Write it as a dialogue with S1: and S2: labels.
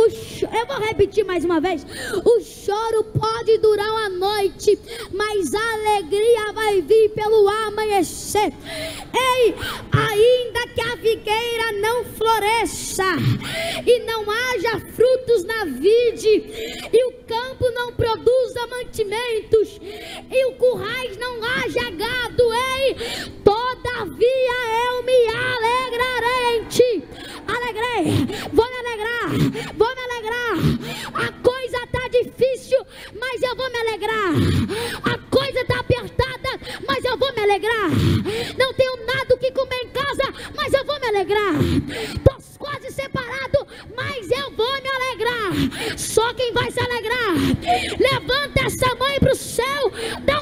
S1: eu vou repetir mais uma vez: o choro pode durar uma noite, mas a alegria vai vir pelo amanhecer. Ei, ainda que a figueira não floresça e não haja frutos na vide, e o campo não produza mantimentos, e o currais não haja gado, ei, todavia eu me alegrarei em ti. Vou me alegrar. A coisa está difícil, mas eu vou me alegrar. A coisa está apertada, mas eu vou me alegrar. Não tenho nada o que comer em casa, mas eu vou me alegrar. Estou quase separado, mas eu vou me alegrar. Só quem vai se alegrar, levanta essa mãe para o céu, dá